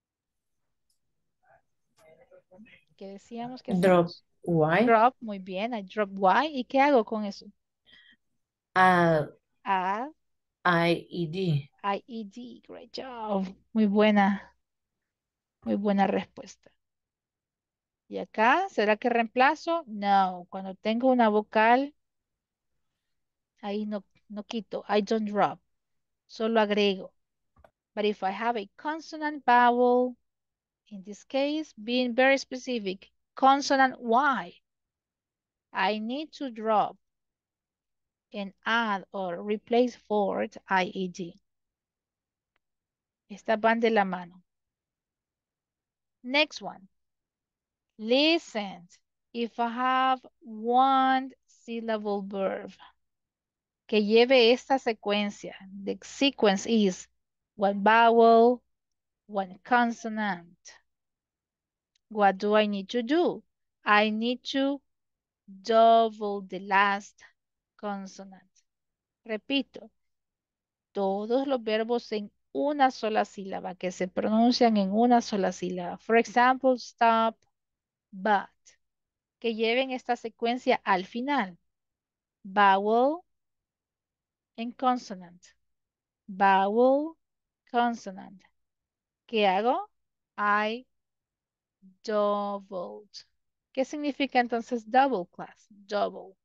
¿Qué decíamos que Drop hacemos? Y. Drop, muy bien. I drop Y. ¿Y qué hago con eso? Add Add ied. ied. Great job. Muy buena. Muy buena respuesta. ¿Y acá? ¿Será que reemplazo? No. Cuando tengo una vocal, ahí no, no quito. I don't drop. Solo agrego. But if I have a consonant vowel, in this case, being very specific, consonant Y, I need to drop and add or replace for ied. Estas van de la mano. Next one. Listen. If I have one syllable verb que lleve esta secuencia, the sequence is one vowel, one consonant. What do I need to do? I need to double the last consonant. Repito, todos los verbos en una sola sílaba, que se pronuncian en una sola sílaba. For example, stop, but, que lleven esta secuencia al final. Vowel and consonant. Vowel, consonant. ¿Qué hago? I doubled. ¿Qué significa entonces double, class? Double.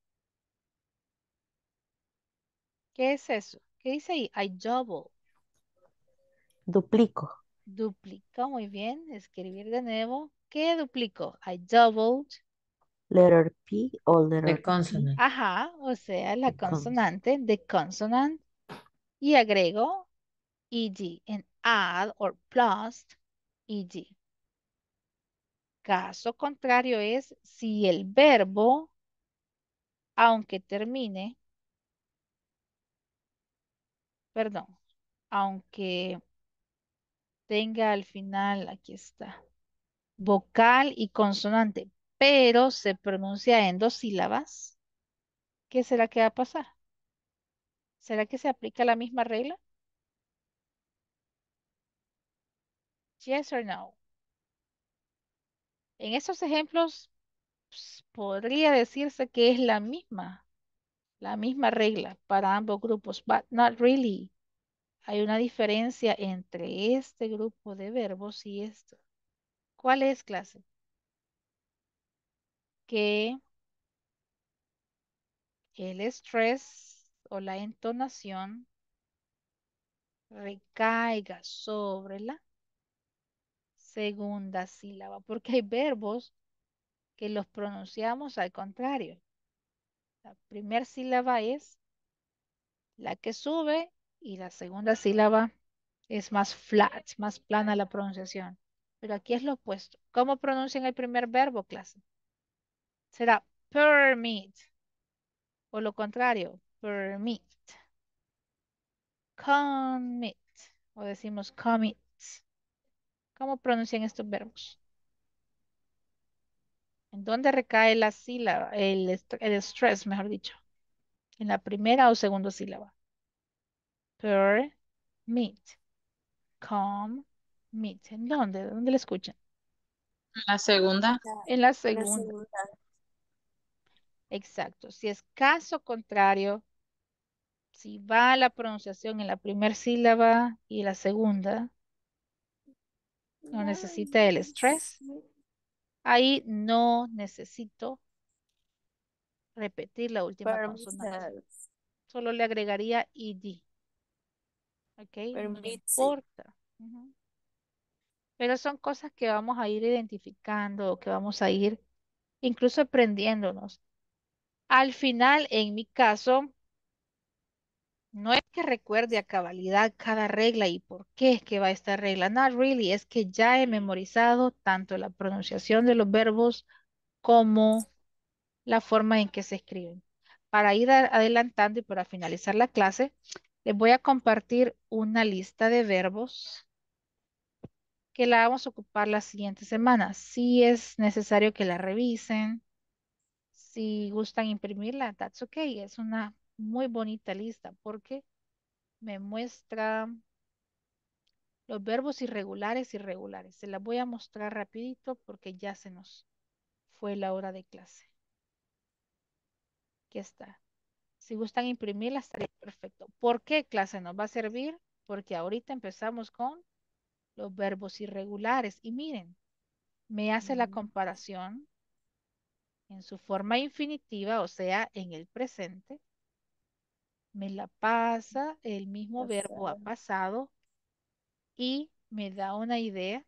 ¿Qué es eso? ¿Qué dice ahí? I double. Duplico. Duplico, muy bien. Escribir de nuevo. ¿Qué duplico? I doubled. Letter P o letter The consonant. Ajá, o sea, la The cons- consonante, the consonant. Y agrego ed en add or plus ed. Caso contrario es si el verbo, aunque termine, perdón, aunque tenga al final, aquí está, vocal y consonante, pero se pronuncia en dos sílabas, ¿qué será que va a pasar? ¿Será que se aplica la misma regla? Yes or no. En estos ejemplos pues, podría decirse que es la misma, la misma regla para ambos grupos, but not really. Hay una diferencia entre este grupo de verbos y esto. ¿Cuál es, clase? Que el estrés o la entonación recaiga sobre la segunda sílaba, porque hay verbos que los pronunciamos al contrario. La primera sílaba es la que sube y la segunda sílaba es más flat, más plana la pronunciación. Pero aquí es lo opuesto. ¿Cómo pronuncian el primer verbo, clase? Será permit. O lo contrario, permit. Commit. O decimos commit. ¿Cómo pronuncian estos verbos? ¿En dónde recae la sílaba? El, est- el stress, mejor dicho. En la primera o segunda sílaba. Per, meet. Come, meet. ¿En dónde? ¿Dónde la escuchan? La segunda. En la La segunda. segunda. Exacto. Si es caso contrario, si va la pronunciación en la primera sílaba y la segunda, no necesita el estrés. Ahí no necesito repetir la última consonante. Permittance. Solo le agregaría ed. ¿Ok? No Permitted. importa. Ujú. Pero son cosas que vamos a ir identificando, que vamos a ir incluso aprendiéndonos. Al final, en mi caso, no es que recuerde a cabalidad cada regla y por qué es que va esta regla. Not really, es que ya he memorizado tanto la pronunciación de los verbos como la forma en que se escriben. Para ir a- adelantando y para finalizar la clase, les voy a compartir una lista de verbos que la vamos a ocupar la siguiente semana. Si es necesario que la revisen, si gustan imprimirla, that's okay. Es una muy bonita lista porque me muestra los verbos irregulares y regulares. Se las voy a mostrar rapidito porque ya se nos fue la hora de clase. Aquí está. Si gustan imprimirla, estaría perfecto. ¿Por qué clase nos va a servir? Porque ahorita empezamos con los verbos irregulares. Y miren, me hace la comparación en su forma infinitiva, o sea, en el presente. Me la pasa el mismo verbo a pasado y me da una idea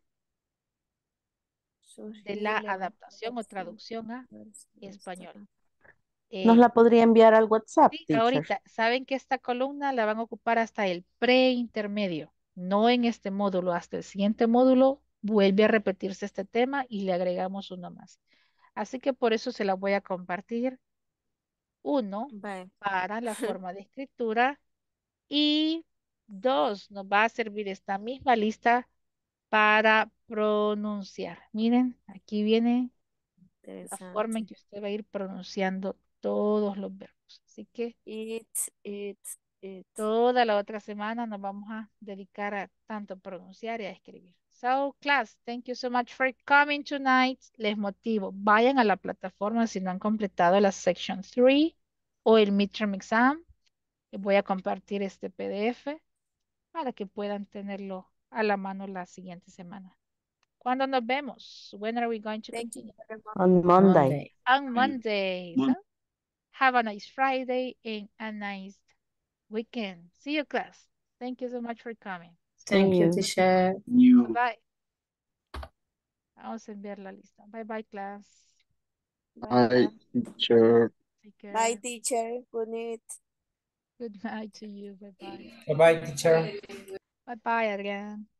de la adaptación o traducción a español. ¿Nos Eh, la podría enviar al WhatsApp, sí, teacher? ahorita, saben que esta columna la van a ocupar hasta el preintermedio, no en este módulo. Hasta el siguiente módulo vuelve a repetirse este tema y le agregamos uno más. Así que por eso se la voy a compartir. Uno, Bye. para la forma de escritura. Y dos, nos va a servir esta misma lista para pronunciar. Miren, aquí viene la forma en Interesante. que usted va a ir pronunciando todos los verbos. Así que It, it, it. toda la otra semana nos vamos a dedicar a tanto pronunciar y a escribir. So, class, thank you so much for coming tonight. Les motivo, vayan a la plataforma si no han completado la section tres o el midterm exam. Les voy a compartir este P D F para que puedan tenerlo a la mano la siguiente semana. ¿Cuándo nos vemos? When are we going to Thank you continue? very much. On Monday. On Mondays. Mon- huh? Have a nice Friday and a nice weekend. See you, class. Thank you so much for coming. Thank you, you. teacher. You. Bye. Vamos a enviar la lista. Bye bye, class. Bye, Hi, class. teacher. Take care. Bye, teacher. Good night. Good night to you. Bye bye. Bye-bye, teacher. Bye bye, Adrián.